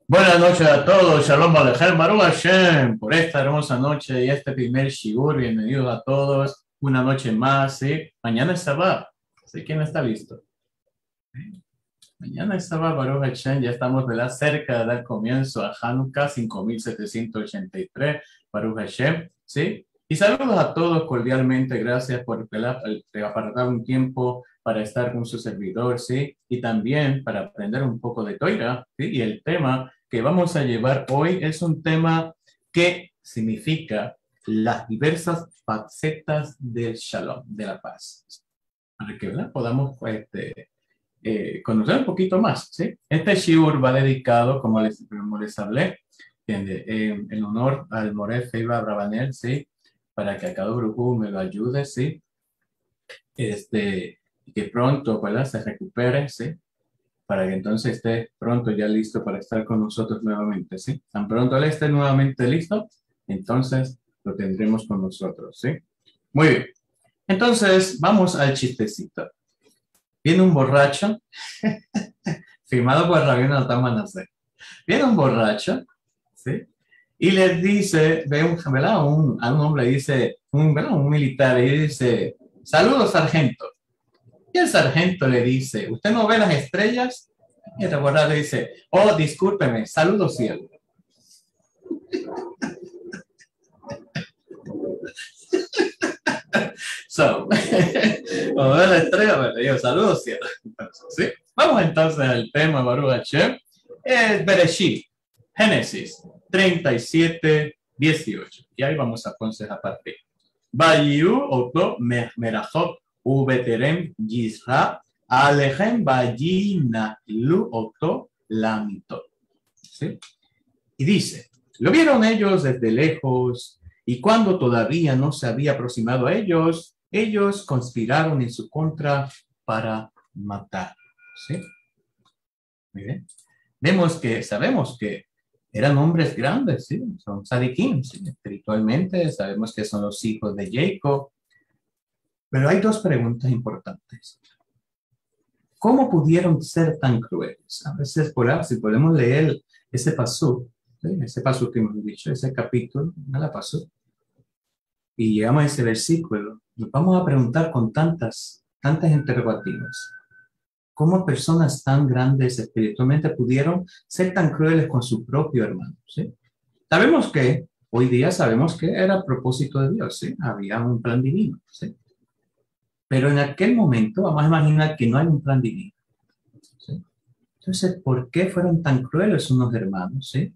Buenas noches a todos, Shalom Alejem, Baruch Hashem, por esta hermosa noche y este primer Shiur. Bienvenidos a todos, una noche más, ¿sí? Mañana es Shabbat, ¿sí? ¿Quién está listo? ¿Sí? Mañana es Shabbat, Baruch Hashem, ya estamos, ¿verdad?, cerca de dar comienzo a Hanukkah 5783, Baruch Hashem, ¿sí? Y saludos a todos cordialmente, gracias por, ¿verdad?, apartar un tiempo para estar con su servidor, ¿sí? Y también para aprender un poco de Torah, ¿sí? Y el tema que vamos a llevar hoy es un tema que significa las diversas facetas del Shalom, de la paz, para que, ¿verdad?, podamos conocer un poquito más, ¿sí? Este shiur va dedicado, como les hablé, en honor al Moré Feiba Bravanel, ¿sí? Para que a cada grupo me lo ayude, ¿sí? Que pronto, ¿verdad?, se recupere, ¿sí? Para que entonces esté pronto ya listo para estar con nosotros nuevamente, ¿sí? Tan pronto él esté nuevamente listo, entonces lo tendremos con nosotros, ¿sí? Muy bien. Entonces, vamos al chistecito. Viene un borracho, firmado por Rabino Natan Manasseh. Viene un borracho, ¿sí? Y le dice, ve ¿verdad?, a un hombre, dice, ¿verdad?, un militar, y dice, saludos, sargento. Y el sargento le dice, ¿usted no ve las estrellas? Y el borracho dice, oh, discúlpeme, saludos, cielo. Cuando ve la estrella, bueno, digo, saludos, cielo. Entonces, ¿sí? Vamos entonces al tema, Baruch Hashem. Bereshit, Génesis 37:18. Y ahí vamos a entonces a partir. Bayu oto merachot ubeterem yisra alejem bayina lu oto lamito. ¿Sí? Y dice, lo vieron ellos desde lejos y cuando todavía no se había aproximado a ellos, ellos conspiraron en su contra para matar. ¿Sí? Muy bien. Sabemos que eran hombres grandes, ¿sí? Son tzadikim, ¿sí? Espiritualmente, sabemos que son los hijos de Jacob. Pero hay dos preguntas importantes. ¿Cómo pudieron ser tan crueles? A veces, si podemos leer ese pasú, ¿sí?, ese pasú que hemos dicho, ese capítulo, no la pasó, y llegamos a ese versículo, nos vamos a preguntar con tantas interrogativas. ¿Cómo personas tan grandes espiritualmente pudieron ser tan crueles con su propio hermano? ¿Sí? Hoy día sabemos que era a propósito de Dios, ¿sí? Había un plan divino, ¿sí? Pero en aquel momento, vamos a imaginar que no hay un plan divino, ¿sí? Entonces, ¿por qué fueron tan crueles unos hermanos? ¿Sí?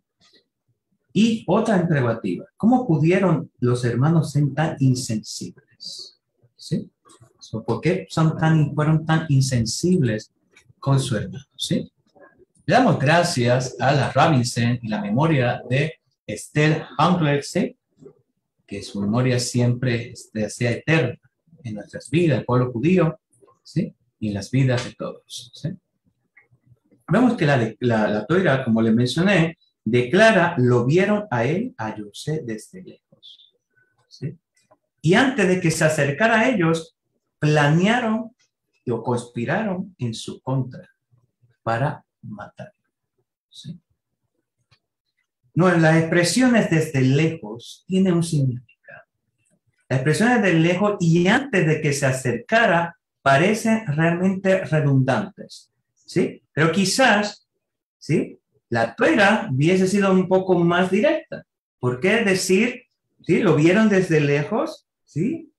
Y otra interrogativa, ¿cómo pudieron los hermanos ser tan insensibles? ¿Sí? ¿Por qué fueron tan insensibles con su hermano? ¿Sí? Le damos gracias a la Robinson y la memoria de Esther Hunkler, ¿sí?, que su memoria siempre sea eterna en nuestras vidas, el pueblo judío, ¿sí?, y en las vidas de todos, ¿sí? Vemos que la Torah, como le mencioné, declara, lo vieron a él, a José, desde lejos, ¿sí? Y antes de que se acercara a ellos, planearon o conspiraron en su contra para matar, ¿sí? No, las expresiones desde lejos tienen un significado. Las expresiones desde lejos y antes de que se acercara parecen realmente redundantes, ¿sí? Pero quizás, ¿sí?, la Torah hubiese sido un poco más directa. ¿Por qué decir, sí, lo vieron desde lejos, ¿sí?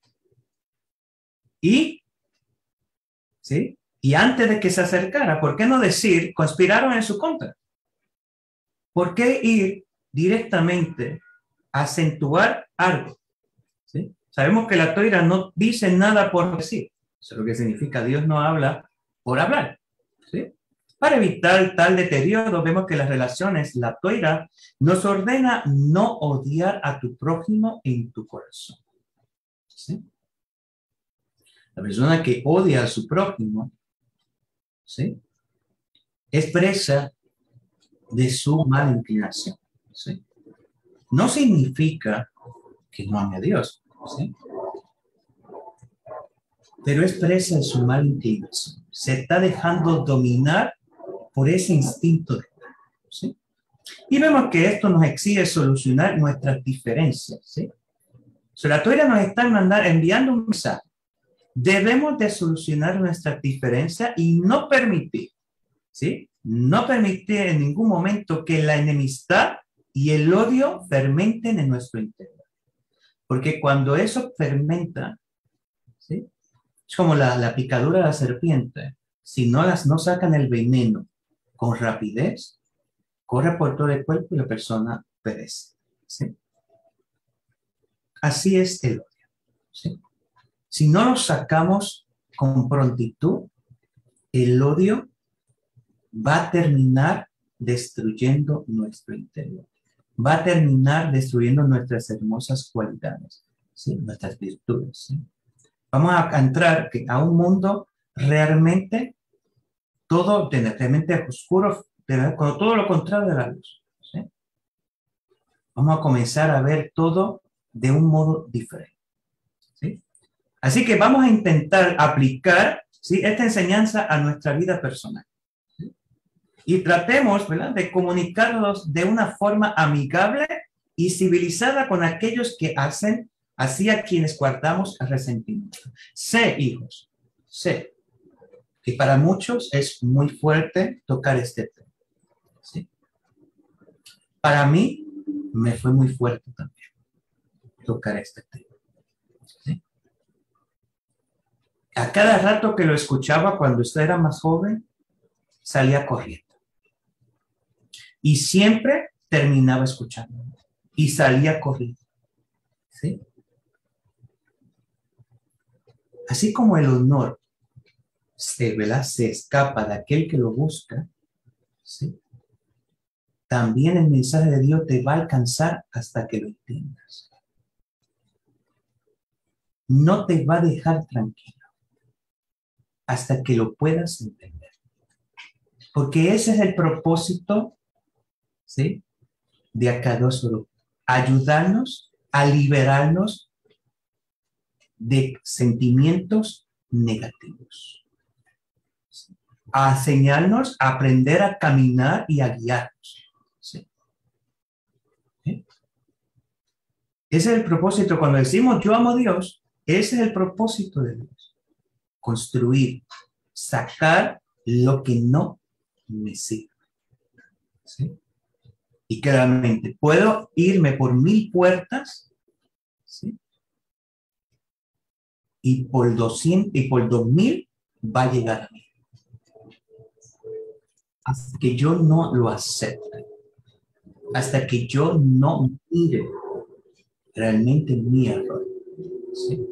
¿Sí? Y antes de que se acercara, ¿por qué no decir, conspiraron en su contra? ¿Por qué ir directamente a acentuar algo? ¿Sí? Sabemos que la Torah no dice nada por decir. Eso es lo que significa, Dios no habla por hablar, ¿sí? Para evitar tal deterioro, vemos que las relaciones, la Torah nos ordena no odiar a tu prójimo en tu corazón, ¿sí? La persona que odia a su prójimo, ¿sí?, expresa de su mala inclinación, ¿sí? No significa que no ame a Dios, ¿sí?, pero expresa su mala inclinación. Se está dejando dominar por ese instinto de, ¿sí?, Y vemos que esto nos exige solucionar nuestras diferencias, ¿sí? La Torah nos está enviando un mensaje. Debemos de solucionar nuestras diferencias y no permitir, ¿sí? No permitir en ningún momento que la enemistad y el odio fermenten en nuestro interior. Porque cuando eso fermenta, ¿sí? Es como la picadura de la serpiente. Si no sacan el veneno con rapidez, corre por todo el cuerpo y la persona perece, ¿sí? Así es el odio, ¿sí? Si no lo sacamos con prontitud, el odio va a terminar destruyendo nuestro interior. Va a terminar destruyendo nuestras hermosas cualidades, ¿sí? Nuestras virtudes, ¿sí? Vamos a entrar a un mundo realmente todo realmente oscuro, con todo lo contrario de la luz, ¿sí? Vamos a comenzar a ver todo de un modo diferente, ¿sí? Así que vamos a intentar aplicar, ¿sí?, esta enseñanza a nuestra vida personal, ¿sí? Y tratemos, ¿verdad?, de comunicarnos de una forma amigable y civilizada con aquellos que hacen así a quienes guardamos resentimiento. Sé, hijos, sé que para muchos es muy fuerte tocar este tema, ¿sí? Para mí me fue muy fuerte también tocar este tema, ¿sí? A cada rato que lo escuchaba cuando usted era más joven, salía corriendo. Y siempre terminaba escuchando. Y salía corriendo, ¿sí? Así como el honor se escapa de aquel que lo busca, ¿sí?, también el mensaje de Dios te va a alcanzar hasta que lo entiendas. No te va a dejar tranquilo hasta que lo puedas entender. Porque ese es el propósito, ¿sí?, de Akadosh Baruj Hu, ayudarnos a liberarnos de sentimientos negativos, ¿sí?, a enseñarnos a aprender a caminar y a guiarnos, ¿sí? ¿Sí? Ese es el propósito. Cuando decimos yo amo a Dios, ese es el propósito de Dios. Construir, sacar lo que no me sirve, ¿sí? Y claramente puedo irme por 1000 puertas, ¿sí?, y por 200 y por 2000 va a llegar a mí. Hasta que yo no lo acepte, hasta que yo no mire realmente mi error, ¿sí?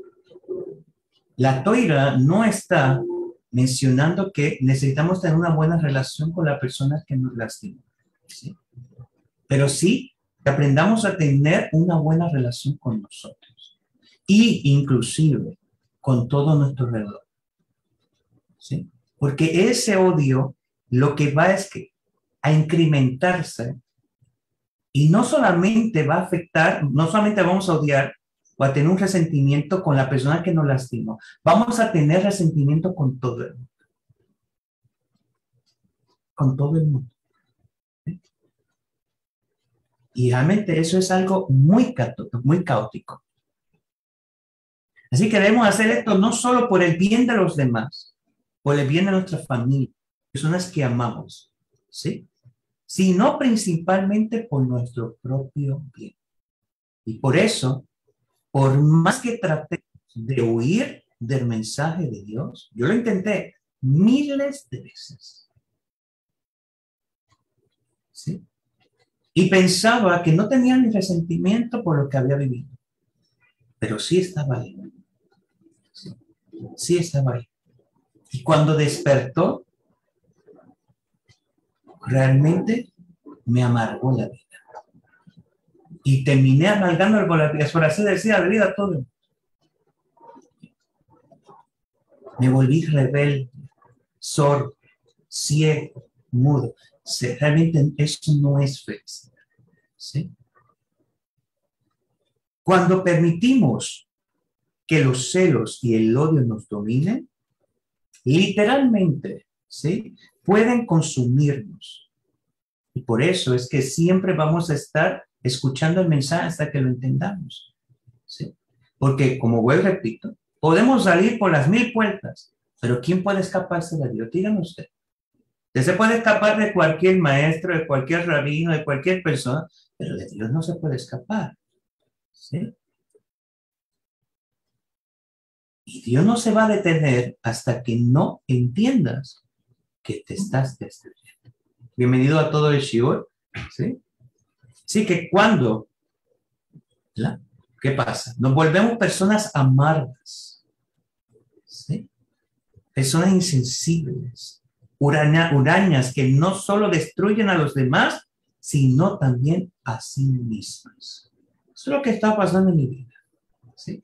La Torah no está mencionando que necesitamos tener una buena relación con la persona que nos lastima, ¿sí? Pero sí que aprendamos a tener una buena relación con nosotros y inclusive con todo nuestro alrededor, ¿sí? Porque ese odio lo que va es que a incrementarse y no solamente va a afectar, no solamente vamos a odiar o a tener un resentimiento con la persona que nos lastimó, vamos a tener resentimiento con todo el mundo. Con todo el mundo. ¿Sí? Y realmente eso es algo muy caótico. Así que debemos hacer esto no solo por el bien de los demás, por el bien de nuestra familia, personas que amamos, ¿sí?, sino principalmente por nuestro propio bien. Y por eso, por más que traté de huir del mensaje de Dios, yo lo intenté miles de veces, ¿sí?, y pensaba que no tenía ni resentimiento por lo que había vivido, pero sí estaba ahí, sí, sí estaba ahí. Y cuando despertó, realmente me amargó la vida. Y terminé amargando por la vida, por así decir, la vida todo. Me volví rebelde, sordo, ciego, mudo. Realmente eso no es felicidad, ¿sí? Cuando permitimos que los celos y el odio nos dominen, literalmente, ¿sí?, pueden consumirnos Y por eso es que siempre vamos a estar escuchando el mensaje hasta que lo entendamos. ¿Sí? Porque, como vuelvo y repito, podemos salir por las 1000 puertas, pero ¿quién puede escaparse de Dios? Díganme usted. Usted se puede escapar de cualquier maestro, de cualquier rabino, de cualquier persona, pero de Dios no se puede escapar. ¿Sí? Y Dios no se va a detener hasta que no entiendas que te estás destruyendo. Bienvenido a todo el Shiur. ¿Sí? Sí, que cuando, ¿la? ¿Qué pasa? Nos volvemos personas amargas, ¿sí? Personas insensibles, hurañas que no solo destruyen a los demás, sino también a sí mismas. Eso es lo que está pasando en mi vida, ¿sí?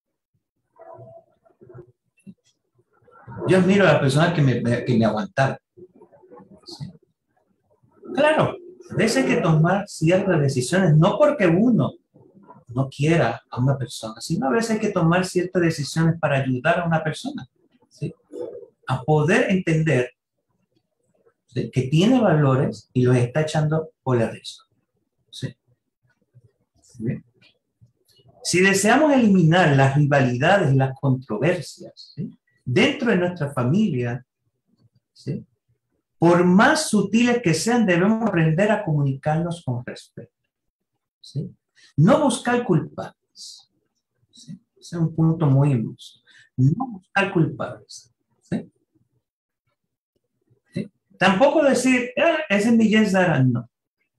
Yo admiro a las personas que me aguantaron, ¿sí? Claro, a veces hay que tomar ciertas decisiones, no porque uno no quiera a una persona, sino a veces hay que tomar ciertas decisiones para ayudar a una persona, ¿sí? A poder entender, ¿sí?, que tiene valores y los está echando por el resto. ¿Sí? ¿Sí? Si deseamos eliminar las rivalidades y las controversias, ¿sí?, dentro de nuestra familia, ¿sí?, por más sutiles que sean, debemos aprender a comunicarnos con respeto. ¿Sí? No buscar culpables. ¿Sí? Ese es un punto muy hermoso. No buscar culpables. ¿Sí? ¿Sí? Tampoco decir, ese es mi Yes Dara. No.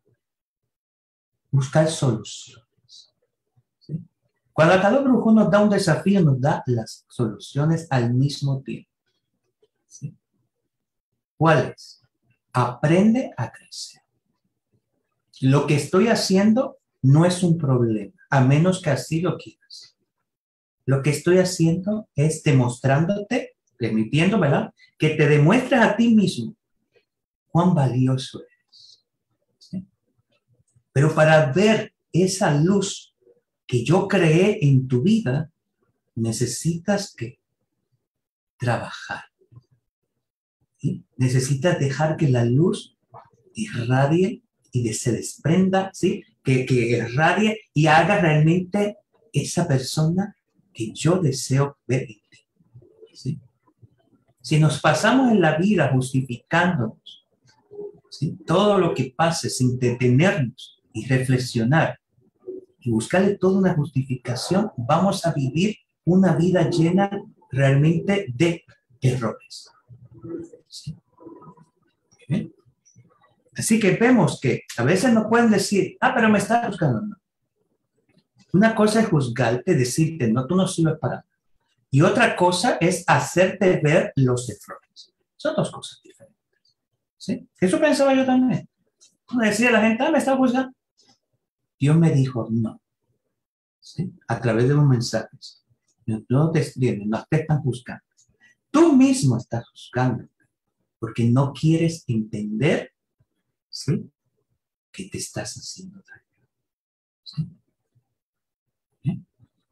Buscar soluciones. ¿Sí? Cuando cada brujo nos da un desafío, nos da las soluciones al mismo tiempo. ¿Sí? ¿Cuál es? Aprende a crecer. Lo que estoy haciendo no es un problema, a menos que así lo quieras. Lo que estoy haciendo es demostrándote, permitiendo, ¿verdad?, que te demuestres a ti mismo cuán valioso eres. ¿Sí? Pero para ver esa luz que yo creé en tu vida, necesitas que trabajar. ¿Sí? Necesitas dejar que la luz irradie y se desprenda, ¿sí?, que irradie y haga realmente esa persona que yo deseo ver en ti. ¿Sí? Si nos pasamos en la vida justificándonos, ¿sí?, todo lo que pase sin detenernos y reflexionar y buscarle toda una justificación, vamos a vivir una vida llena realmente de errores. ¿Sí? ¿Okay? Así que vemos que a veces no pueden decir, pero me está juzgando. No. Una cosa es juzgarte, decirte, no, tú no sirves para nada. Y otra cosa es hacerte ver los errores. Son dos cosas diferentes. ¿Sí? Eso pensaba yo también. Me decía la gente, me está juzgando. Dios me dijo, no. ¿Sí? A través de los mensajes. No te están juzgando. Tú mismo estás juzgando. Porque no quieres entender, ¿sí?, que te estás haciendo daño. ¿Sí? ¿Sí?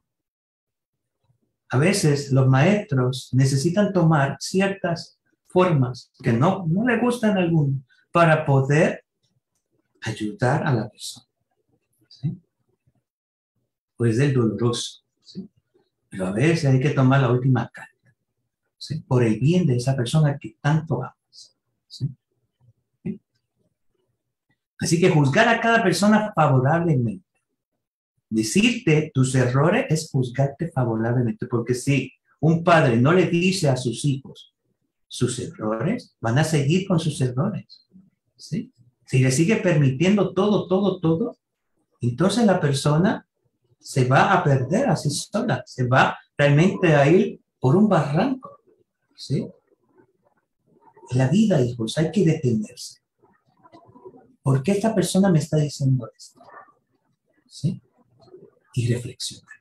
A veces los maestros necesitan tomar ciertas formas que no le gustan a algunos para poder ayudar a la persona. ¿Sí? Pues es doloroso. ¿Sí? Pero a veces hay que tomar la última carga, ¿sí?, por el bien de esa persona que tanto amas. ¿Sí? ¿Sí? Así que juzgar a cada persona favorablemente. Decirte tus errores es juzgarte favorablemente, porque si un padre no le dice a sus hijos sus errores, van a seguir con sus errores. ¿Sí? Si le sigue permitiendo todo, entonces la persona se va a perder así sola, se va realmente a ir por un barranco. ¿Sí? En la vida, hijos, hay que detenerse. ¿Por qué esta persona me está diciendo esto? ¿Sí? Y reflexionar.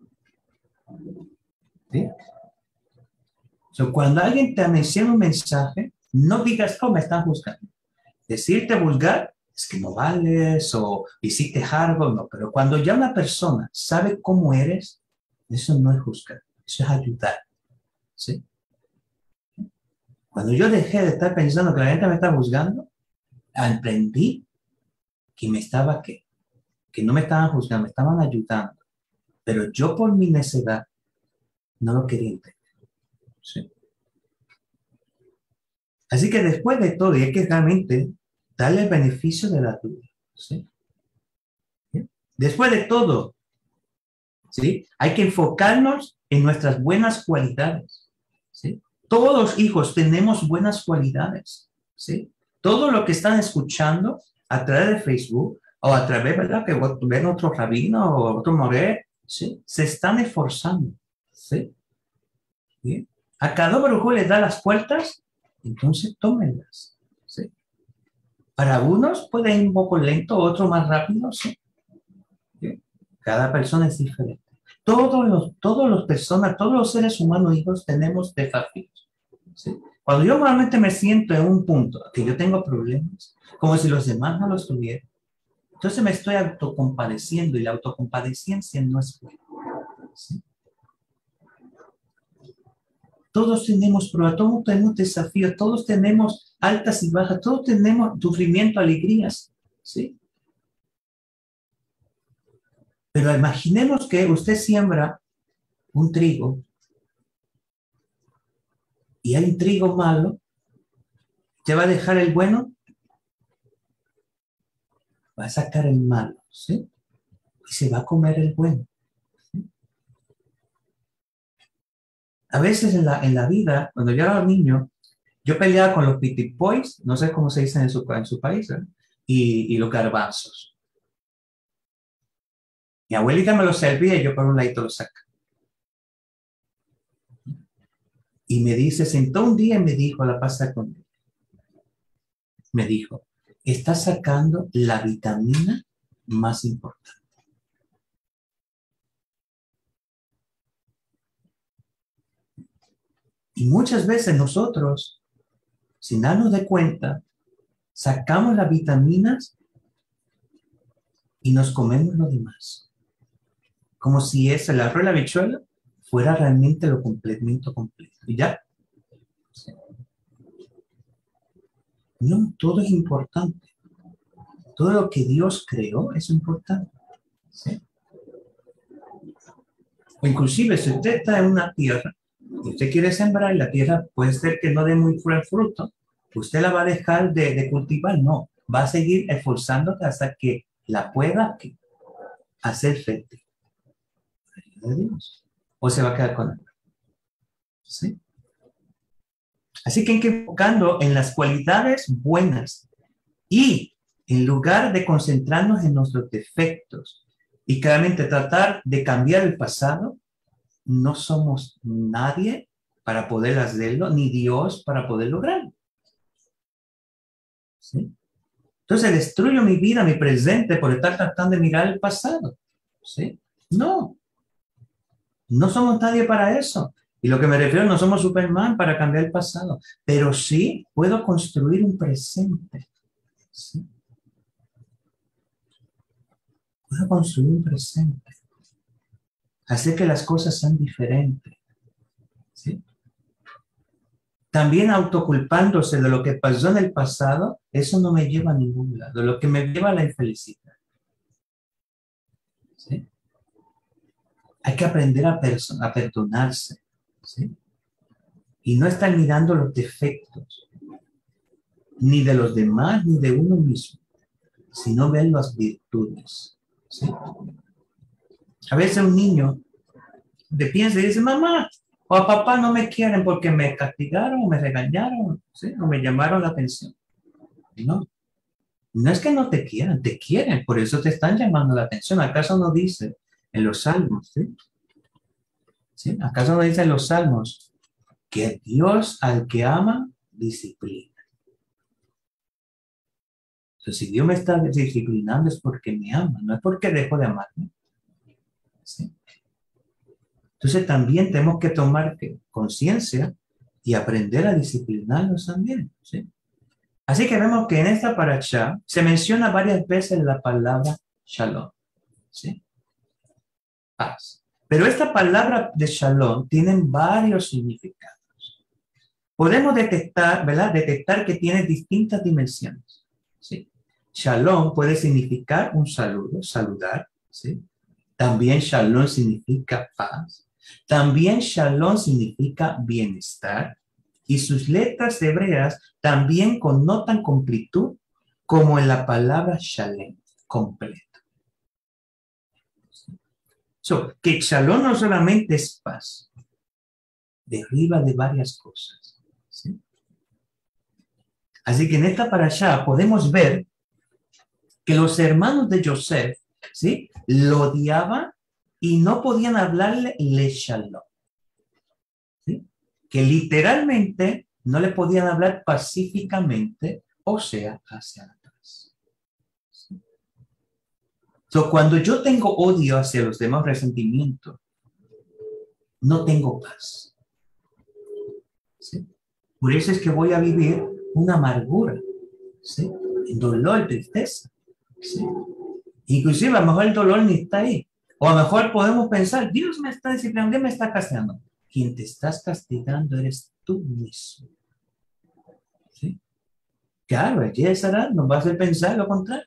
¿Sí? Cuando alguien te menciona un mensaje, no digas, me están juzgando. Decirte vulgar es que no vales o hiciste algo, no. Pero cuando ya una persona sabe cómo eres, eso no es juzgar, eso es ayudar. ¿Sí? Cuando yo dejé de estar pensando que la gente me está juzgando, Aprendí que que no me estaban juzgando, me estaban ayudando, pero yo por mi necedad no lo quería entender. ¿Sí? Así que después de todo, y hay que realmente darle el beneficio de la duda. ¿Sí? ¿Sí? Después de todo, ¿sí? Hay que enfocarnos en nuestras buenas cualidades. ¿Sí? Todos los hijos tenemos buenas cualidades. ¿Sí? Todo lo que están escuchando a través de Facebook o a través, ¿verdad? Que ven otro rabino o otro moré, ¿sí? Se están esforzando. ¿Sí? ¿Sí? A cada brujo les da las puertas, entonces tómenlas. ¿Sí? Para unos puede ir un poco lento, otro más rápido, ¿sí? ¿Sí? Cada persona es diferente. Todos los personas, todos los seres humanos hijos tenemos desafíos. ¿Sí? Cuando yo realmente me siento en un punto que yo tengo problemas, como si los demás no los tuvieran, entonces me estoy autocompadeciendo y la autocompadeciencia no es buena. ¿Sí? Todos tenemos pruebas, todos tenemos desafíos, todos tenemos altas y bajas, todos tenemos sufrimiento, alegrías. ¿Sí? Pero imaginemos que usted siembra un trigo y hay un trigo malo, ¿te va a dejar el bueno? Va a sacar el malo, ¿sí? Y se va a comer el bueno. ¿Sí? A veces en la vida, cuando yo era niño, yo peleaba con los pitipois, no sé cómo se dice en su país, ¿eh? Y los garbanzos. Mi abuelita me los servía y yo por un ladito los sacaba. Y me dice, sentó un día y me dijo, la pasa conmigo. Me dijo, está sacando la vitamina más importante. Y muchas veces nosotros, sin darnos de cuenta, sacamos las vitaminas y nos comemos lo demás. Como si es el arroz y la habichuela fuera realmente lo complemento completo. Y ya. No, todo es importante. Todo lo que Dios creó es importante. ¿Sí? O inclusive, si usted está en una tierra y usted quiere sembrar, la tierra puede ser que no dé muy buen fruto, usted la va a dejar de cultivar. No, va a seguir esforzándose hasta que la pueda hacer fértil. De Dios. O se va a quedar con él. ¿Sí? Así que hay que enfocando en las cualidades buenas y en lugar de concentrarnos en nuestros defectos y claramente tratar de cambiar el pasado, no somos nadie para poder hacerlo, ni Dios para poder lograrlo. ¿Sí? Entonces destruyo mi vida, mi presente, por estar tratando de mirar el pasado. ¿Sí? No, no somos nadie para eso. Y lo que me refiero, no somos Superman para cambiar el pasado, pero sí puedo construir un presente. ¿Sí? Puedo construir un presente. Hacer que las cosas sean diferentes. ¿Sí? También autoculpándose de lo que pasó en el pasado, eso no me lleva a ningún lado. Lo que me lleva a la infelicidad. ¿Sí? Hay que aprender a perdonarse. ¿Sí? Y no estar mirando los defectos, ni de los demás, ni de uno mismo, sino ver las virtudes. ¿Sí? A veces un niño piensa y dice, mamá o a papá no me quieren porque me castigaron o me regañaron, ¿sí? O me llamaron la atención. No, no es que no te quieren, por eso te están llamando la atención. ¿Acaso no dice en los salmos? ¿Sí? ¿Sí? ¿Acaso no dice en los salmos que Dios al que ama disciplina? Entonces, si Dios me está disciplinando es porque me ama, no es porque dejo de amarme. ¿Sí? Entonces también tenemos que tomar conciencia y aprender a disciplinarnos también. ¿Sí? Así que vemos que en esta paracha se menciona varias veces la palabra shalom. ¿Sí? Paz. Pero esta palabra de shalom tiene varios significados. Podemos detectar, ¿verdad? Detectar que tiene distintas dimensiones. ¿sí? Shalom puede significar un saludo, saludar, ¿sí? También shalom significa paz. También shalom significa bienestar. Y sus letras hebreas también connotan completud, como en la palabra shalem, completo. Que shalom no solamente es paz, deriva de varias cosas, ¿sí? Así que en esta parashá podemos ver que los hermanos de Joseph, ¿sí?, lo odiaban y no podían hablarle le shalom, ¿sí? Que literalmente no le podían hablar pacíficamente, o sea, hacia la paz. ¿Sí? Cuando yo tengo odio hacia los demás, resentimiento, no tengo paz. ¿Sí? Por eso es que voy a vivir una amargura, ¿sí?, dolor, tristeza, ¿sí? Inclusive a lo mejor el dolor ni está ahí. O a lo mejor podemos pensar, Dios me está disciplinando, Dios me está castigando. Quien te estás castigando eres tú mismo, ¿sí? Claro, aquí Sara nos va a hacer pensar lo contrario.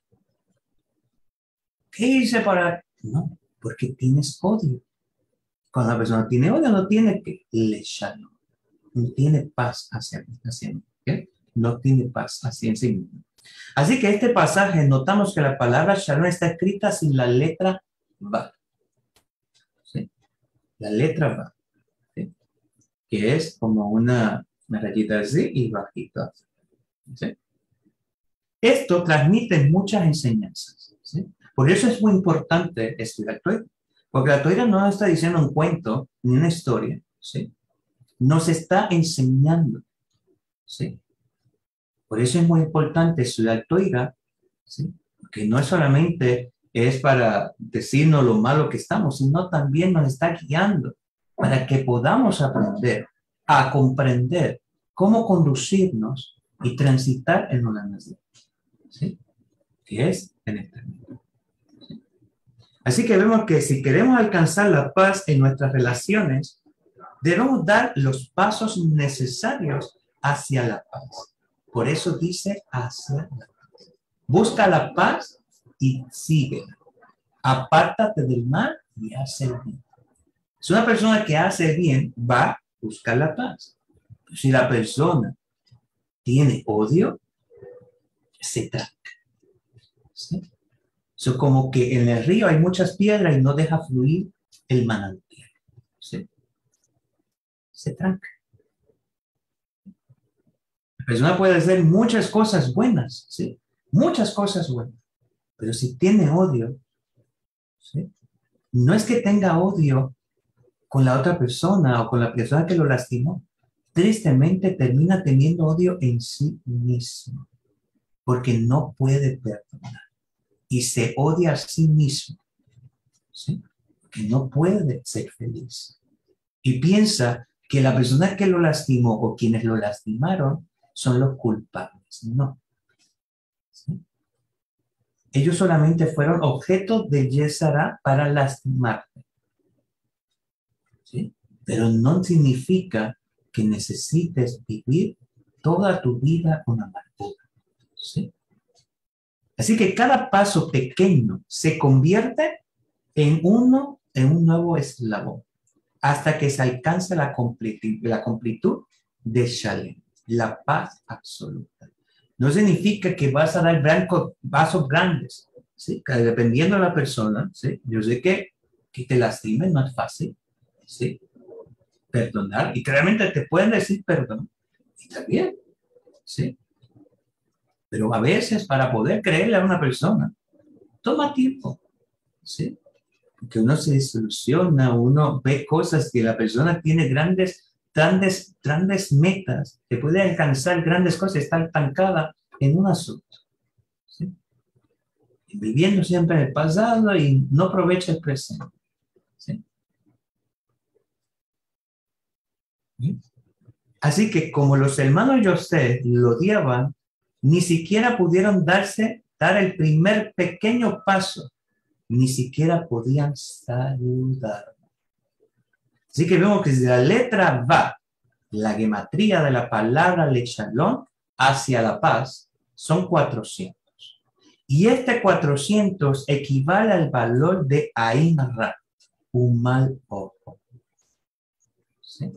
¿Qué hice para...? No, porque tienes odio. Cuando la persona tiene odio, no tiene que le shalom. No tiene paz hacia mí, ¿okay? No tiene paz hacia sí mismo. Así que este pasaje notamos que la palabra shalom está escrita sin la letra va, ¿sí? La letra va, ¿sí?, que es como una rayita así y bajita, ¿sí? Esto transmite muchas enseñanzas, ¿sí? Por eso es muy importante estudiar Torah, porque la Torah no nos está diciendo un cuento ni una historia, ¿sí? Nos está enseñando, ¿sí? Por eso es muy importante estudiar Torah, ¿sí? Que no solamente es para decirnos lo malo que estamos, sino también nos está guiando para que podamos aprender a comprender cómo conducirnos y transitar en una nación, ¿sí?, que es en este mundo. ¿Sí? Así que vemos que si queremos alcanzar la paz en nuestras relaciones, debemos dar los pasos necesarios hacia la paz. Por eso dice hacia la paz. Busca la paz y síguela. Apártate del mal y haz el bien. Si una persona que hace bien va a buscar la paz. Si la persona tiene odio, se tranca, ¿sí? Como que en el río hay muchas piedras y no deja fluir el manantial, ¿sí? Se tranca. La persona puede hacer muchas cosas buenas, ¿sí? Muchas cosas buenas. Pero si tiene odio, ¿sí?, no es que tenga odio con la otra persona o con la persona que lo lastimó. Tristemente termina teniendo odio en sí mismo, porque no puede perdonar y se odia a sí mismo, ¿sí?, que no puede ser feliz. Y piensa que la persona que lo lastimó o quienes lo lastimaron son los culpables. No. ¿Sí? Ellos solamente fueron objeto de Yesara para lastimarte, ¿sí? Pero no significa que necesites vivir toda tu vida con amargura, ¿sí? Así que cada paso pequeño se convierte en un nuevo eslabón, hasta que se alcance la completud de Shalem, la paz absoluta. No significa que vas a dar pasos grandes, ¿sí? Que dependiendo de la persona, ¿sí? Yo sé que te lastimen no es fácil, ¿sí?, perdonar, y claramente te pueden decir perdón, y está bien, ¿sí? Pero a veces para poder creerle a una persona, toma tiempo, ¿sí? Porque uno se desilusiona, uno ve cosas que la persona tiene grandes metas, que puede alcanzar grandes cosas, está estancada en un asunto, ¿sí?, viviendo siempre en el pasado y no aprovecha el presente, ¿sí? Así que como los hermanos José lo odiaban, ni siquiera pudieron dar el primer pequeño paso, ni siquiera podían saludar. Así que vemos que si la letra va, la gematría de la palabra le shalom hacia la paz, son 400. Y este 400 equivale al valor de Ain Ra, un mal ojo. ¿Sí?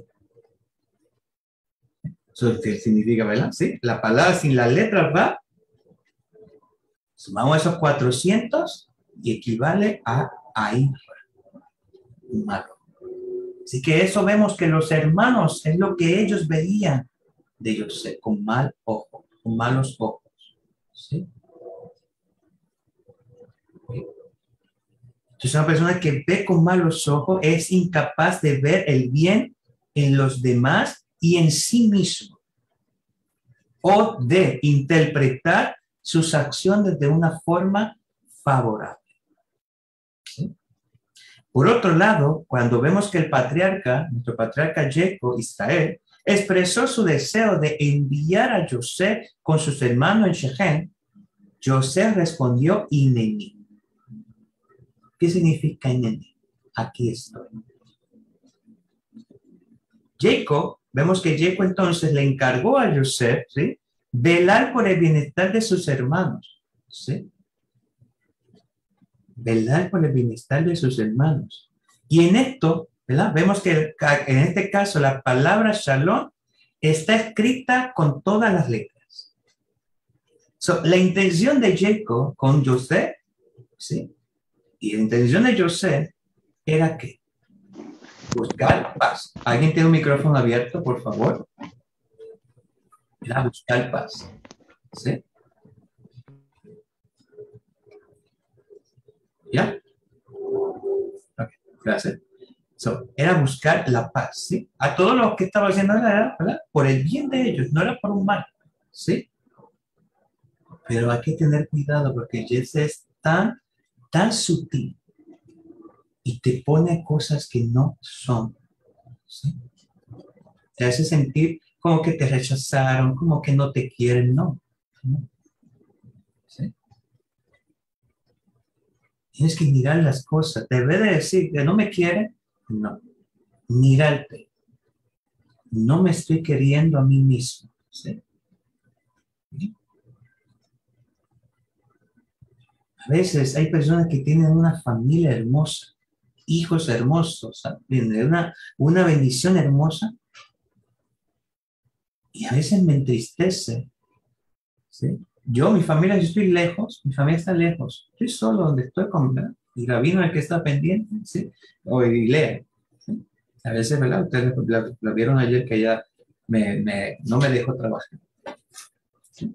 Eso qué significa, ¿verdad? ¿Sí? La palabra sin la letra Ra, sumamos esos 400 y equivale a Ain Ra, un mal ojo. Así que eso vemos que los hermanos es lo que ellos veían de José, con mal ojo, con malos ojos. ¿Sí? Entonces una persona que ve con malos ojos es incapaz de ver el bien en los demás y en sí mismo, o de interpretar sus acciones de una forma favorable. ¿Sí? Por otro lado, cuando vemos que el patriarca, nuestro patriarca Jacob, Israel, expresó su deseo de enviar a José con sus hermanos en Shechem, José respondió Hineni. ¿Qué significa Hineni? Aquí estoy. Jacob, vemos que Jacob entonces le encargó a José, ¿sí?, velar por el bienestar de sus hermanos, ¿sí? Velar por el bienestar de sus hermanos. Y en esto, ¿verdad?, vemos que en este caso la palabra shalom está escrita con todas las letras. La intención de Jacob con José, ¿sí?, y la intención de José era que buscar paz. ¿Alguien tiene un micrófono abierto, por favor? Era buscar paz. ¿Sí? ¿Ya? Ok, gracias. Era buscar la paz, ¿sí? A todo lo que estaba haciendo era, ¿verdad?, por el bien de ellos, no era por un mal, ¿sí? Pero hay que tener cuidado porque Jesse es tan sutil y te pone cosas que no son, ¿sí? Te hace sentir como que te rechazaron, como que no te quieren, no. ¿Sí? Tienes que mirar las cosas. Debe de decir que no me quieren, no. Mirarte. No me estoy queriendo a mí mismo. ¿Sí? A veces hay personas que tienen una familia hermosa, hijos hermosos, una bendición hermosa, y a veces me entristece. ¿Sí? Mi familia, yo estoy lejos, mi familia está lejos, estoy solo donde estoy con y Gabino el que está pendiente, ¿sí?, o Ilea. ¿Sí? A veces, ¿verdad? Ustedes la vieron ayer que ella no me dejó trabajar. ¿Sí?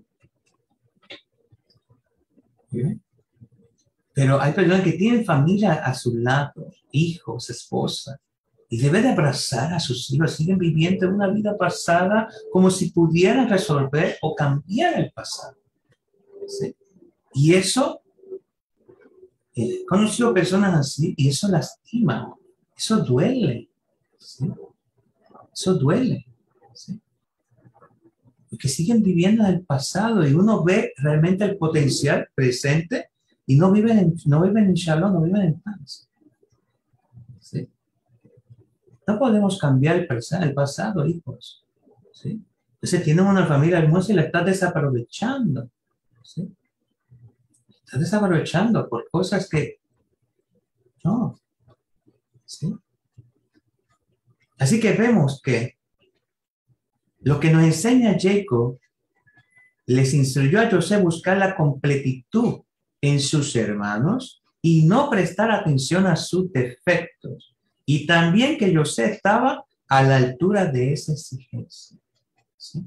¿Sí? Pero hay personas que tienen familia a su lado, hijos, esposa, y deben de abrazar a sus hijos, siguen viviendo una vida pasada como si pudieran resolver o cambiar el pasado. ¿Sí? Y eso, he conocido personas así, y eso lastima, eso duele, ¿sí? Eso duele, ¿sí? Porque siguen viviendo en el pasado y uno ve realmente el potencial presente y no viven en shalom, no viven en paz. ¿Sí? No podemos cambiar el pasado, hijos. ¿Sí? Entonces tienen una familia hermosa y la estás desaprovechando. ¿Sí? Estás desaprovechando por cosas que no. ¿Sí? Así que vemos que lo que nos enseña Jacob les instruyó a José buscar la completitud en sus hermanos y no prestar atención a sus defectos. Y también que José estaba a la altura de esa exigencia. ¿Sí?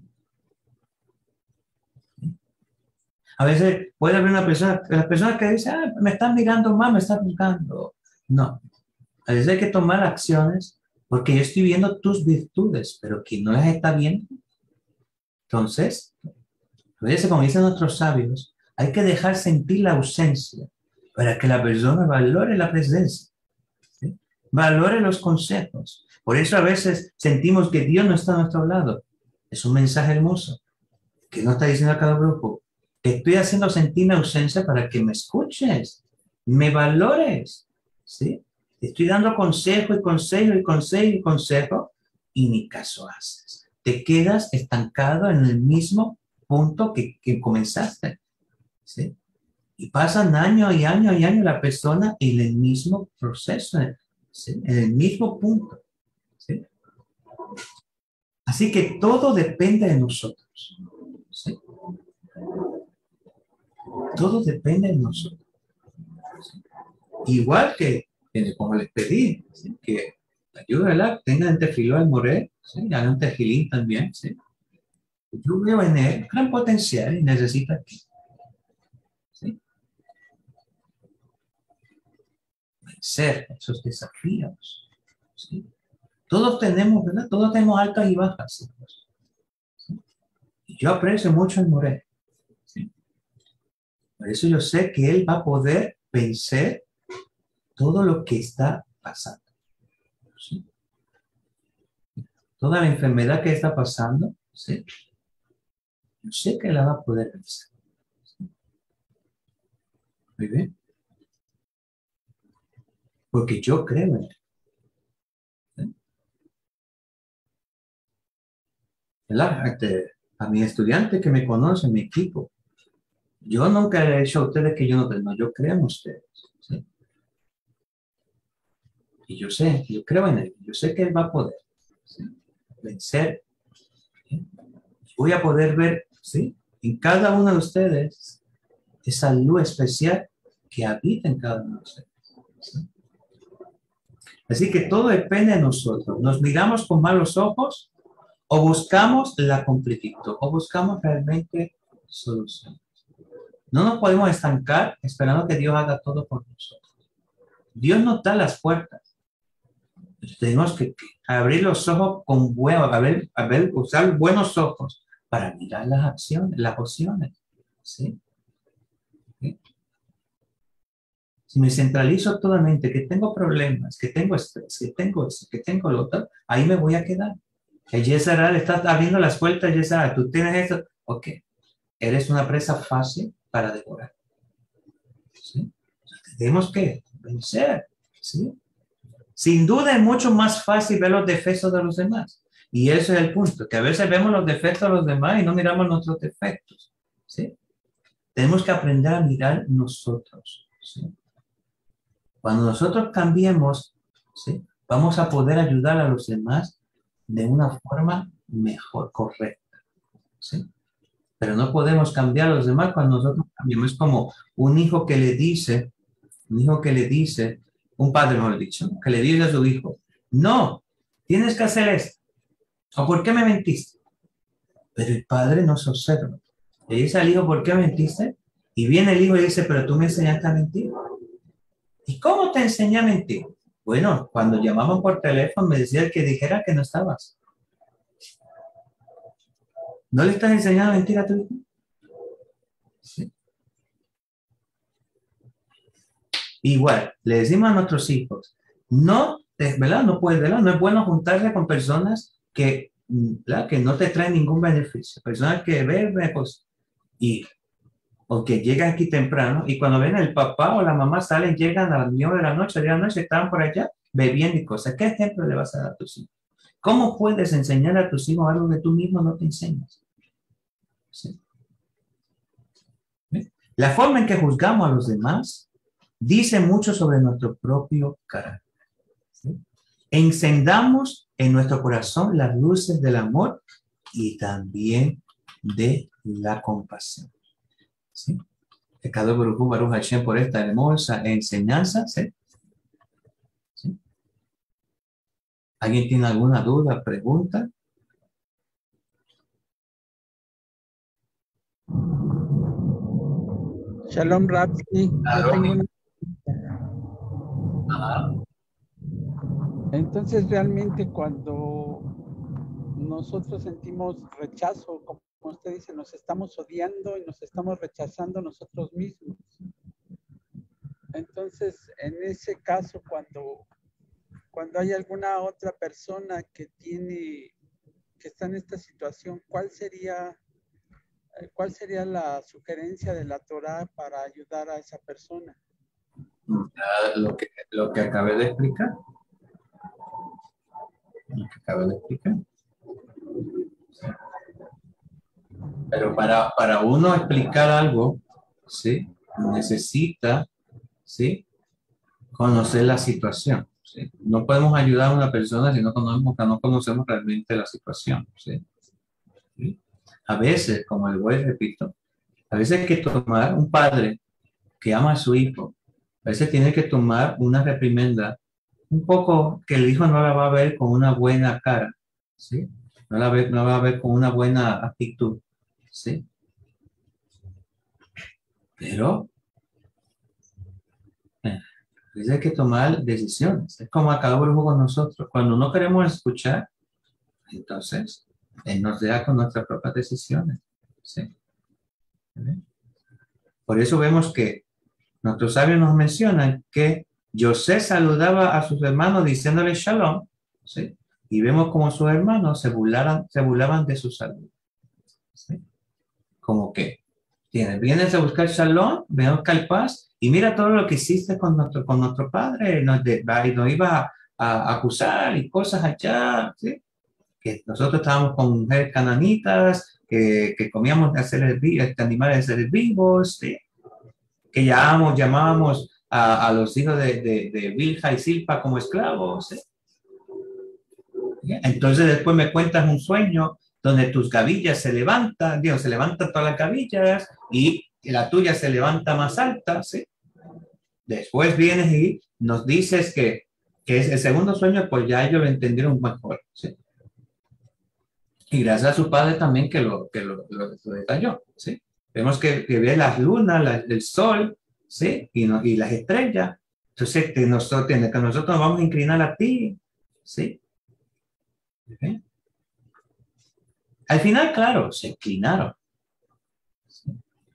A veces puede haber las personas que dicen, me están mirando mal, me están juzgando. No, a veces hay que tomar acciones porque yo estoy viendo tus virtudes, pero quien no las está viendo. Entonces, a veces, como dicen nuestros sabios, hay que dejar sentir la ausencia para que la persona valore la presencia, ¿sí?, valore los consejos. Por eso a veces sentimos que Dios no está a nuestro lado. Es un mensaje hermoso que no está diciendo a cada grupo: te estoy haciendo sentir mi ausencia para que me escuches, me valores, ¿sí? Te estoy dando consejo y consejo y consejo y consejo y ni caso haces. Te quedas estancado en el mismo punto que comenzaste, ¿sí? Y pasan años y años y años la persona en el mismo proceso, ¿sí? En el mismo punto. ¿Sí? Así que todo depende de nosotros. ¿Sí? Todo depende de nosotros. ¿Sí? Igual que como les pedí, ¿sí? Que la ayuda, ¿verdad? Tengan tefiló al moré, ¿sí? Hagan tefilín también, ¿sí? Yo veo en él gran potencial y necesita que, ¿sí? Vencer esos desafíos, ¿sí? Todos tenemos, ¿verdad? Todos tenemos altas y bajas, ¿sí? Y yo aprecio mucho al moré, ¿sí? Por eso yo sé que él va a poder vencer todo lo que está pasando, ¿sí? Toda la enfermedad que está pasando, ¿sí? Yo sé que la va a poder vencer. Muy bien. Porque yo creo en él. ¿Sí? ¿Verdad? A mi estudiante que me conoce, mi equipo, yo nunca he hecho a ustedes que yo no creo, no, yo creo en ustedes. ¿Sí? Y yo sé, yo creo en él, yo sé que él va a poder, ¿sí? Vencer. ¿Sí? Voy a poder ver, ¿sí? En cada uno de ustedes esa luz especial que habita en cada uno de ustedes. ¿Sí? Así que todo depende de nosotros. ¿Nos miramos con malos ojos o buscamos la completitud o buscamos realmente solución? No nos podemos estancar esperando que Dios haga todo por nosotros. Dios nos da las puertas. Tenemos que abrir los ojos con usar buenos ojos para mirar las acciones, las opciones. ¿Sí? ¿Sí? Si me centralizo totalmente, que tengo problemas, que tengo estrés, que tengo eso, que tengo lo otro, ahí me voy a quedar. El Yesara le está abriendo las puertas, Yesara, tú tienes esto, ok, eres una presa fácil para devorar. ¿Sí? Tenemos que vencer. ¿Sí? Sin duda es mucho más fácil ver los defectos de los demás. Y ese es el punto, que a veces vemos los defectos de los demás y no miramos nuestros defectos. ¿Sí? Tenemos que aprender a mirar nosotros. ¿Sí? Cuando nosotros cambiemos, ¿sí? Vamos a poder ayudar a los demás de una forma mejor, correcta. ¿Sí? Pero no podemos cambiar a los demás cuando nosotros cambiamos. Es como un hijo que le dice, un padre, mejor dicho, que le dice a su hijo, no, tienes que hacer esto. ¿O por qué me mentiste? Pero el padre no se observa. Le dice al hijo, ¿por qué mentiste? Y viene el hijo y dice, pero tú me enseñaste a mentir. ¿Y cómo te enseñé a mentir? Bueno, cuando llamaban por teléfono me decía que dijera que no estabas. ¿No le estás enseñando a mentir a tu hijo? Sí. Igual, le decimos a nuestros hijos, no, ¿verdad? No puedes, ¿verdad? No es bueno juntarse con personas ¿verdad? Que no te traen ningún beneficio. Personas que beben, pues, y, o que llegan aquí temprano y cuando ven el papá o la mamá salen, llegan a las 9 de la noche, 10 de la noche, estaban por allá bebiendo y cosas. ¿Qué ejemplo le vas a dar a tus hijos? ¿Cómo puedes enseñar a tus hijos algo que tú mismo no te enseñas? ¿Sí? ¿Ves? La forma en que juzgamos a los demás dice mucho sobre nuestro propio carácter. ¿Sí? Encendamos en nuestro corazón las luces del amor y también de la compasión. ¿Sí? Pecado Baruch Hashem por esta hermosa enseñanza. ¿Sí? ¿Sí? ¿Alguien tiene alguna duda, pregunta? Shalom Rapsi, yo Claro. tengo una. Ajá. Entonces realmente cuando nosotros sentimos rechazo, como usted dice, nos estamos odiando y nos estamos rechazando nosotros mismos. Entonces, en ese caso, cuando hay alguna otra persona que está en esta situación, ¿cuál sería la sugerencia de la Torá para ayudar a esa persona? Lo que acabé de explicar. Lo que acabé de explicar. Pero para uno explicar algo, ¿sí? necesita, ¿sí?, conocer la situación. ¿Sí? No podemos ayudar a una persona si no conocemos realmente la situación. ¿Sí? ¿Sí? A veces, como el güey repito, a veces hay que tomar un padre que ama a su hijo, a veces tiene que tomar una reprimenda un poco que el hijo no la va a ver con una buena cara, ¿sí? No va a ver con una buena actitud, ¿sí? Pero a veces hay que tomar decisiones. Es como acá brujo con nosotros. Cuando no queremos escuchar, entonces Él nos deja con nuestras propias decisiones, ¿sí? Por eso vemos que nuestros sabios nos mencionan que José saludaba a sus hermanos diciéndole shalom, ¿sí? Y vemos como sus hermanos se burlaban de su salud, ¿sí? Como que vienes a buscar shalom, ven a buscar paz, y mira todo lo que hiciste con nuestro padre, nos iba a acusar y cosas allá, ¿sí? Que nosotros estábamos con mujeres cananitas, que comíamos animales de seres vivos, ¿sí? Que llamábamos a los hijos de Bilha y Silpa como esclavos. ¿Sí? Entonces después me cuentas un sueño donde tus gavillas se levantan, Dios, se levantan todas las gavillas y la tuya se levanta más alta. ¿Sí? Después vienes y nos dices que es el segundo sueño, pues ya ellos lo entendieron mejor. ¿Sí? Y gracias a su padre también lo detalló. ¿Sí? Vemos que ve las lunas, el sol, ¿sí? Y las estrellas. Entonces, que nosotros nos vamos a inclinar a ti, ¿sí? ¿Okay? Al final, claro, se inclinaron. ¿Sí?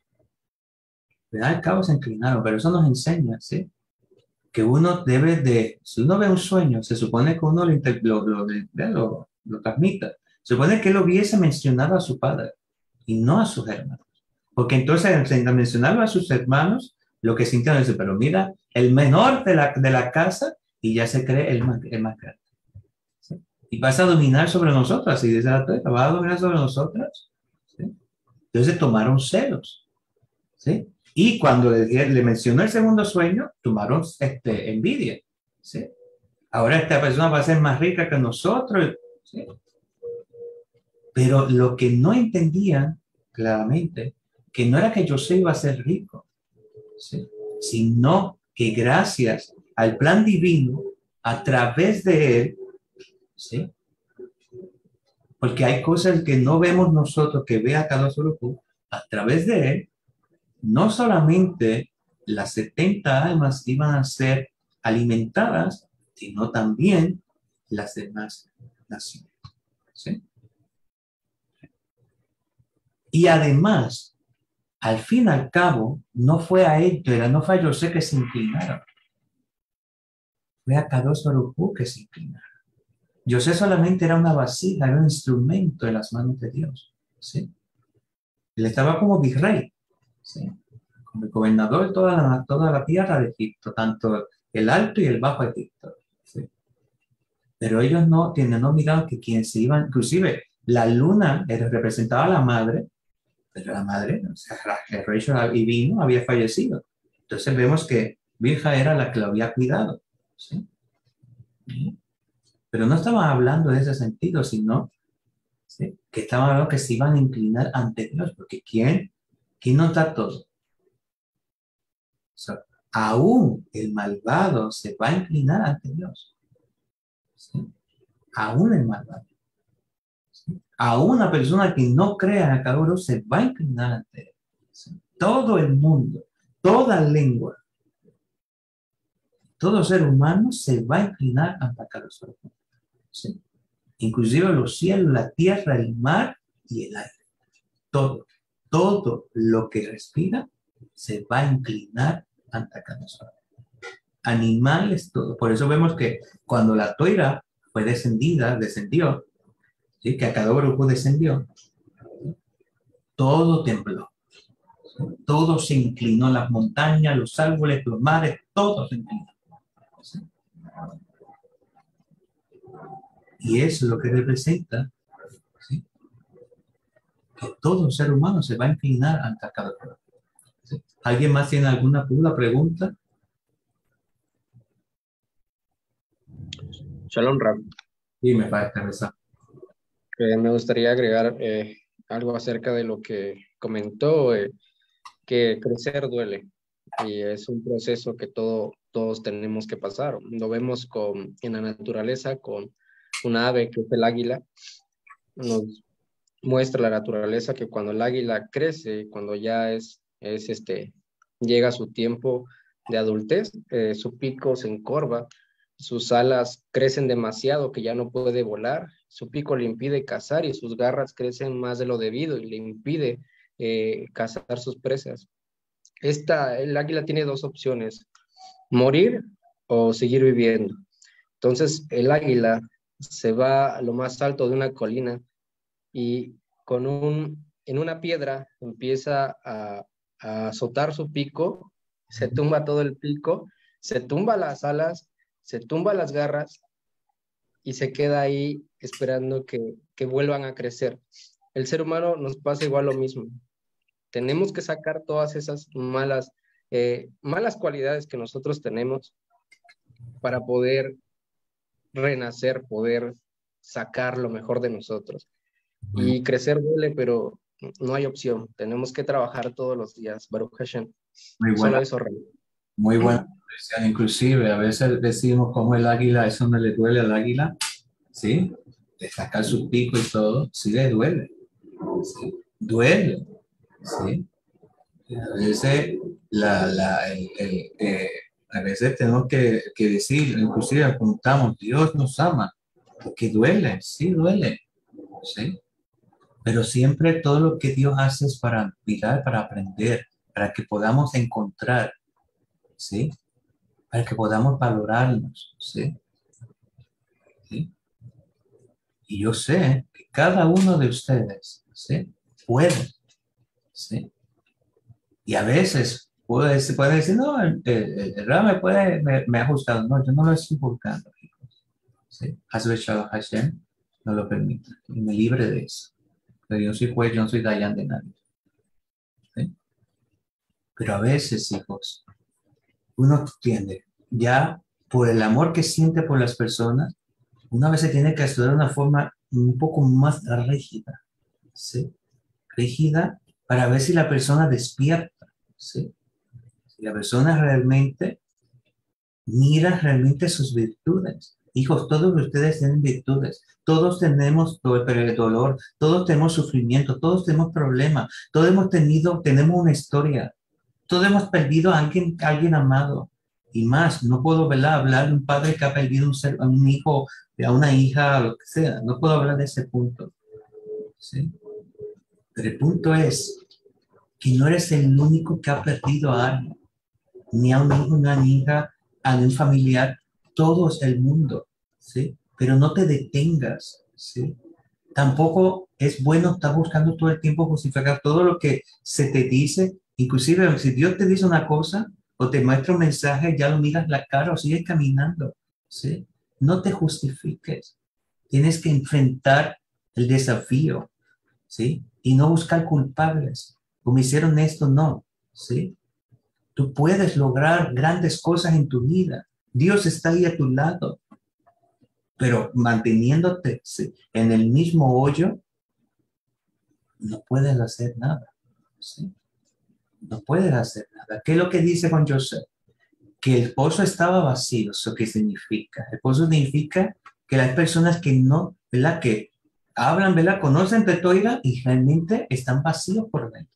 Al cabo se inclinaron, pero eso nos enseña, ¿sí? Que uno si uno ve un sueño, se supone que uno lo transmita. Se supone que él hubiese mencionado a su padre y no a sus hermanos. Porque entonces, al mencionarlo a sus hermanos, lo que sintieron es, pero mira, el menor de la casa y ya se cree el más grande. ¿Sí? Y vas a dominar sobre nosotros, así dice la Torah, vas a dominar sobre nosotros. ¿Sí? Entonces tomaron celos. ¿Sí? Y cuando le mencionó el segundo sueño, tomaron envidia. ¿Sí? Ahora esta persona va a ser más rica que nosotros. ¿Sí? Pero lo que no entendían claramente, que no era que José iba a ser rico, ¿sí? Sino que gracias al plan divino, a través de él, ¿sí? Porque hay cosas que no vemos nosotros, que ve a cada Hu, a través de él, no solamente las 70 almas iban a ser alimentadas, sino también las demás naciones. ¿Sí? Y además, al fin y al cabo, no fue a no fue a José que se inclinaron, fue a Kadosh Baruj Hu que se inclinaron. José solamente era una vasija, era un instrumento en las manos de Dios. ¿Sí? Él estaba como virrey, ¿sí? Como el gobernador de toda la tierra de Egipto, tanto el alto y el bajo Egipto. ¿Sí? Pero ellos no miraron que quien se iban, inclusive la luna representaba a la madre, pero la madre, o sea, el rey divino había fallecido. Entonces vemos que Virja era la que lo había cuidado. ¿Sí? Pero no estaban hablando de ese sentido, sino, ¿sí?, que estaban hablando que se iban a inclinar ante Dios, porque ¿quién nos da todo? O sea, aún el malvado se va a inclinar ante Dios. ¿Sí? Aún el malvado. ¿Sí? Aún una persona que no crea en el Kadosh se va a inclinar ante él. ¿Sí? Todo el mundo, toda lengua, todo ser humano se va a inclinar ante el Kadosh. ¿Sí? Inclusive los cielos, la tierra, el mar y el aire. Todo lo que respira se va a inclinar ante Kadosh. Animales, todo. Por eso vemos que cuando la toira fue descendió, ¿sí?, que a Kadosh descendió, todo tembló. Todo se inclinó, las montañas, los árboles, los mares, todo se inclinó. ¿Sí? Y eso es lo que representa, ¿sí?, que todo ser humano se va a inclinar ante cada cosa. ¿Sí? ¿Alguien más tiene alguna duda, pregunta? Shalom, Rab. Dime, para cabeza. Me gustaría agregar algo acerca de lo que comentó, que crecer duele y es un proceso que todos tenemos que pasar. Lo vemos en la naturaleza con una ave que es el águila. Nos muestra la naturaleza que cuando el águila crece, cuando ya llega su tiempo de adultez, su pico se encorva, sus alas crecen demasiado que ya no puede volar, su pico le impide cazar y sus garras crecen más de lo debido y le impide cazar sus presas. El águila tiene dos opciones, morir o seguir viviendo. Entonces el águila se va a lo más alto de una colina y en una piedra empieza a azotar su pico, se tumba todo el pico, se tumba las alas, se tumba las garras y se queda ahí esperando que vuelvan a crecer. El ser humano nos pasa igual lo mismo. Tenemos que sacar todas esas malas cualidades que nosotros tenemos para poder renacer, poder sacar lo mejor de nosotros. Y crecer duele, pero no hay opción. Tenemos que trabajar todos los días. Baruch Hashem. Muy Solo buena, eso, Rey. muy buena expresión. Inclusive, a veces decimos como el águila, eso no le duele al águila, ¿sí? De sacar su pico y todo, sí le duele. ¿Sí? Duele, ¿sí? Y a veces, a veces tenemos que decir, inclusive apuntamos, Dios nos ama, porque duele, sí duele, ¿sí? Pero siempre todo lo que Dios hace es para mirar, para aprender, para que podamos encontrar, ¿sí? Para que podamos valorarnos, ¿sí? ¿Sí? Y yo sé que cada uno de ustedes, ¿sí? Puede, ¿sí? Y a veces puede decir, no, el Rab me ha juzgado. No, yo no lo estoy juzgando, chicos. ¿Sí? Hashem no lo permite. Y me libre de eso. Pero yo soy juez, yo no soy Dayan de nadie. ¿Sí? Pero a veces, hijos, uno tiende, ya por el amor que siente por las personas, una vez se tiene que estudiar de una forma un poco más rígida, ¿sí? Rígida para ver si la persona despierta, ¿sí? Si la persona realmente mira realmente sus virtudes. Hijos, todos ustedes tienen virtudes, todos tenemos dolor, todos tenemos sufrimiento, todos tenemos problemas, todos tenemos una historia, todos hemos perdido a alguien amado. Y más, no puedo hablar de un padre que ha perdido a un hijo, a una hija, lo que sea. No puedo hablar de ese punto. ¿Sí? Pero el punto es que no eres el único que ha perdido a alguien, ni a un hijo, ni a una hija, a un familiar, todo es el mundo. ¿Sí? Pero no te detengas. ¿Sí? Tampoco es bueno estar buscando todo el tiempo justificar todo lo que se te dice. Inclusive, si Dios te dice una cosa o te muestra un mensaje, ya lo miras la cara o sigues caminando, ¿sí? No te justifiques. Tienes que enfrentar el desafío, ¿sí? Y no buscar culpables. Como hicieron esto, no, ¿sí? Tú puedes lograr grandes cosas en tu vida. Dios está ahí a tu lado. Pero manteniéndote, ¿sí?, en el mismo hoyo, no puedes hacer nada, ¿sí? No puedes hacer nada. ¿Qué es lo que dice con Joseph? Que el pozo estaba vacío. ¿Eso qué significa? El pozo significa que hay personas que no, ¿verdad? Que hablan, ¿verdad? Conocen Petoira y realmente están vacíos por dentro.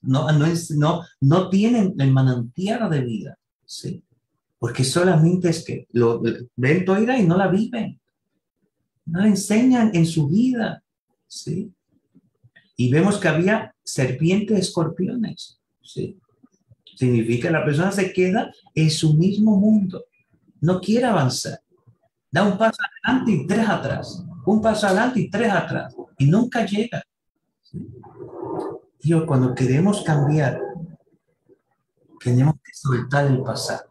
No tienen el manantial de vida, ¿sí? Porque solamente es que ven Toira y no la viven. No la enseñan en su vida, ¿sí? Y vemos que había serpientes, escorpiones, ¿sí? Significa que la persona se queda en su mismo mundo, no quiere avanzar, da un paso adelante y tres atrás, un paso adelante y tres atrás, y nunca llega. ¿Sí? Y cuando queremos cambiar, tenemos que soltar el pasado.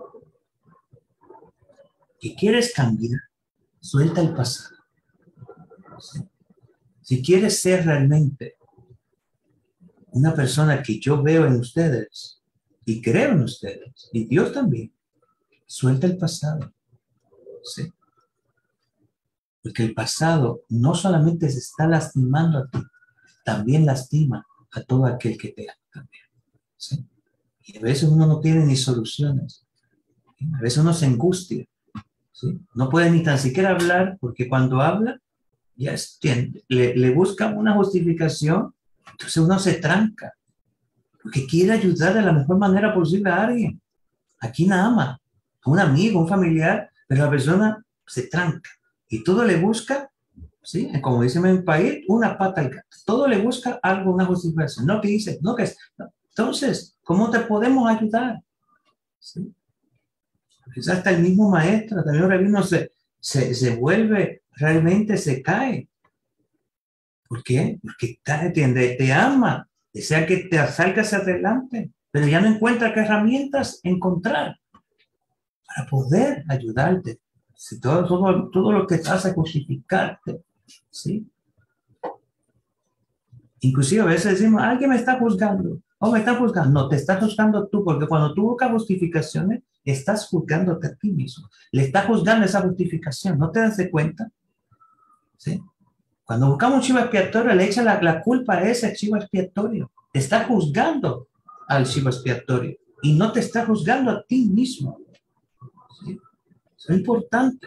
¿Qué quieres cambiar? Suelta el pasado. ¿Sí? Si quieres ser realmente una persona que yo veo en ustedes, y creo en ustedes, y Dios también. Suelta el pasado, ¿sí? Porque el pasado no solamente se está lastimando a ti, también lastima a todo aquel que te ama también, ¿sí? Y a veces uno no tiene ni soluciones, ¿sí? A veces uno se angustia, ¿sí? No puede ni tan siquiera hablar, porque cuando habla, ya le buscan una justificación, entonces uno se tranca, porque quiere ayudar de la mejor manera posible a alguien, a quien ama, a un amigo, a un familiar, pero la persona se tranca y todo le busca, ¿sí? Como dicen en mi país, una pata al gato. Todo le busca algo, una justificación. No, que dice, no, que es. No. Entonces, ¿cómo te podemos ayudar? ¿Sí? Quizás hasta el mismo maestro, también el rabino se vuelve, realmente se cae. ¿Por qué? Porque te ama, desea que te salgas adelante, pero ya no encuentra qué herramientas encontrar para poder ayudarte. Si todo lo que te hace justificarte, ¿sí? Inclusive a veces decimos, alguien me está juzgando, o me está juzgando. No, te estás juzgando tú, porque cuando tú buscas justificaciones, estás juzgándote a ti mismo. Le estás juzgando esa justificación, ¿no te das de cuenta? ¿Sí? Cuando buscamos un chivo expiatorio, le echa la culpa a ese chivo expiatorio. Te está juzgando al chivo expiatorio y no te está juzgando a ti mismo. ¿Sí? Eso es importante.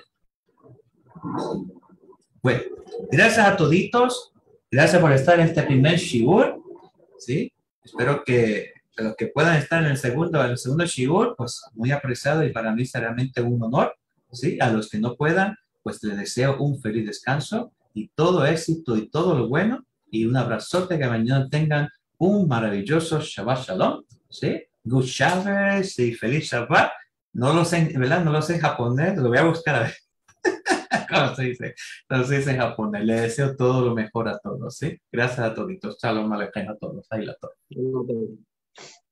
Bueno, gracias a toditos. Gracias por estar en este primer shiur. ¿Sí? Espero que los que puedan estar en el segundo shiur, pues muy apreciado y para mí será realmente un honor. ¿Sí? A los que no puedan, pues les deseo un feliz descanso y todo éxito y todo lo bueno. Y un abrazote, que mañana tengan un maravilloso Shabbat Shalom. ¿Sí? Good Shabbos y feliz Shabbat. No lo sé, ¿verdad? No lo sé en japonés, lo voy a buscar a ver. ¿Cómo se dice? No se dice en japonés. Le deseo todo lo mejor a todos, ¿sí? Gracias a todos. Shalom Aleichem a todos. Ahí la todos.